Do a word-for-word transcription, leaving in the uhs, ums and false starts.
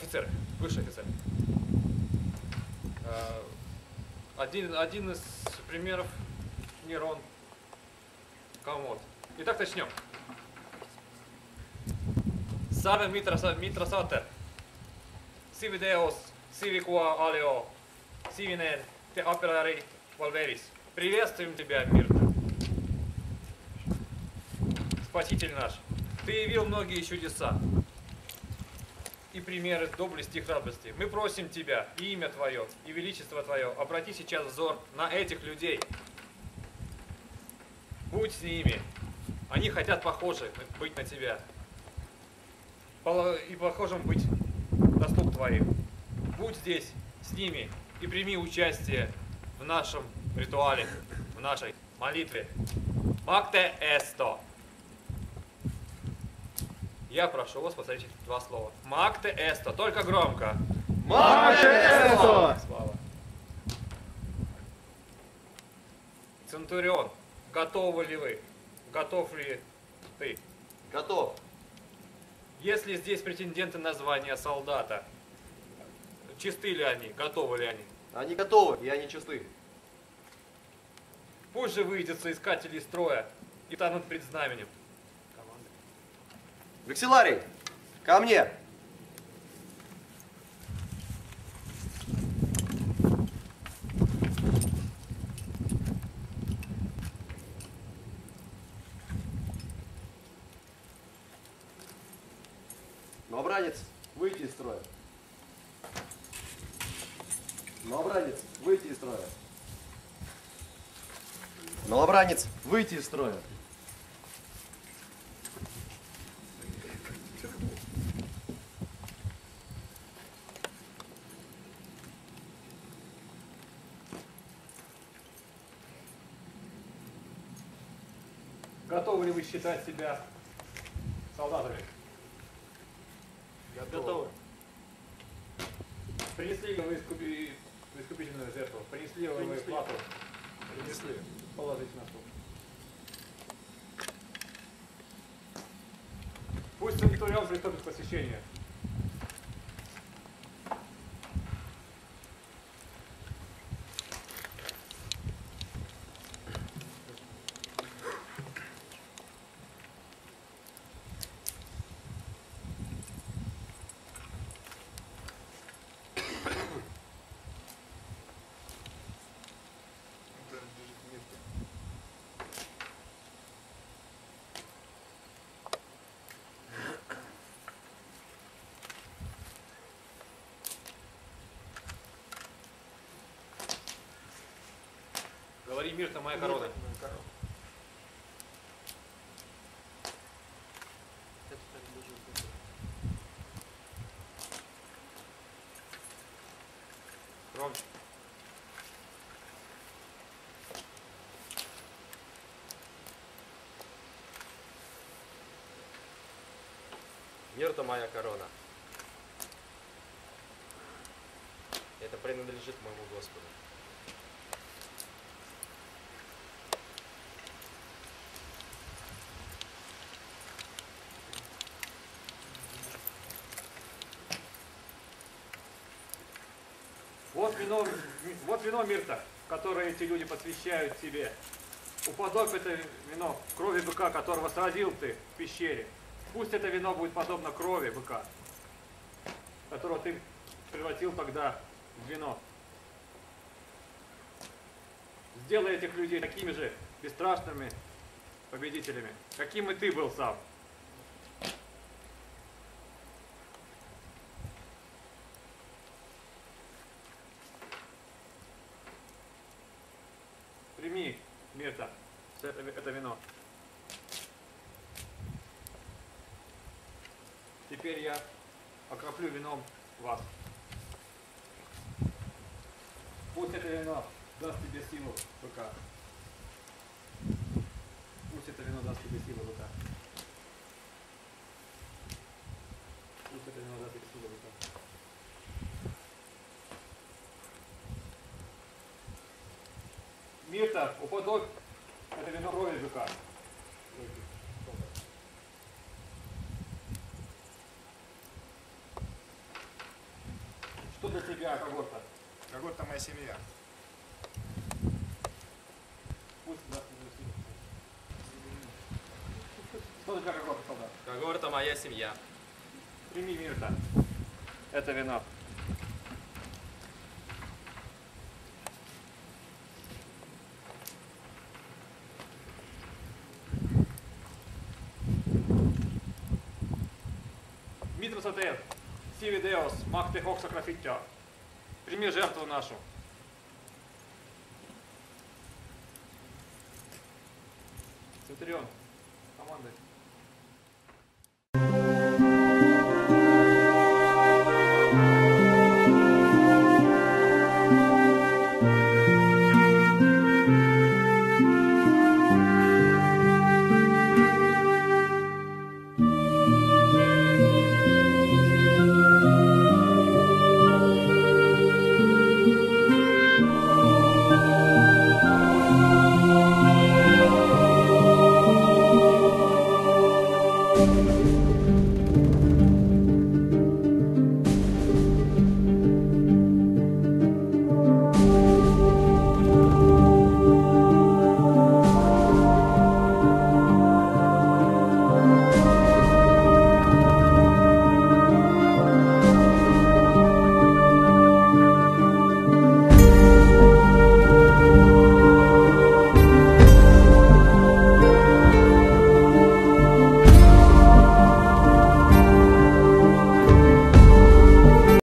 офицер, высший офицер. Один, один из примеров Нерон. Комод. Итак, начнем. Salve mitra sater. Sivi Deus, sivi qua alio, sivinen te appellari Valveris. Приветствуем тебя, Мирта. Спаситель наш, ты явил многие чудеса и примеры доблести и храбрости. Мы просим тебя, и имя твое, и величество твое, обрати сейчас взор на этих людей. Будь с ними. Они хотят похожи быть на тебя. И похожим быть на ступ твоим. Будь здесь с ними и прими участие в нашем ритуале, в нашей молитве. Макте эсто. Я прошу вас повторить два слова. Макте эсто. Только громко. Макте эсто. Слава. Центурион, готовы ли вы? Готов ли ты? Готов. Если здесь претенденты на звание солдата, чисты ли они, готовы ли они? Они готовы, и они чисты. Пусть же выйдут соискатели строя и станут пред знаменем. Вексиларий, ко мне! Новобранец, выйти из строя. Новобранец, выйти из строя. Новобранец, выйти из строя. Готовы ли вы считать себя солдатами? Готовы. Принесли ли вы искупи... искупительную жертву? Принесли ли вы плату? Принесли. Положите на стол. Пусть Центурион приступит к посвящению. Говори, Мирта, моя корона. Громче. Мирта моя корона. Это принадлежит моему Господу. Вот вино, вот вино, Мирта, которое эти люди посвящают тебе. Уподобь это вино крови быка, которого сразил ты в пещере. Пусть это вино будет подобно крови быка, которого ты превратил тогда в вино. Сделай этих людей такими же бесстрашными победителями, каким и ты был сам. Прими, Мирта, это, это вино. Теперь я окроплю вином вас. Пусть это вино даст тебе силу, быка. Пусть это вино даст тебе силу, быка. Пусть это вино даст тебе силу, быка. Мирта, уподобь это вино крови быка. тебя когорта? Когорта моя семья. Пусть даст мне силу. Что для тебя когорта, солдат? Когорта моя семья. Прими, Мирта. Это вино. Митрос Атеев, Сиви Деос, Макте Хокса Крафиття. Прими жертву нашу. Центурион, командуй.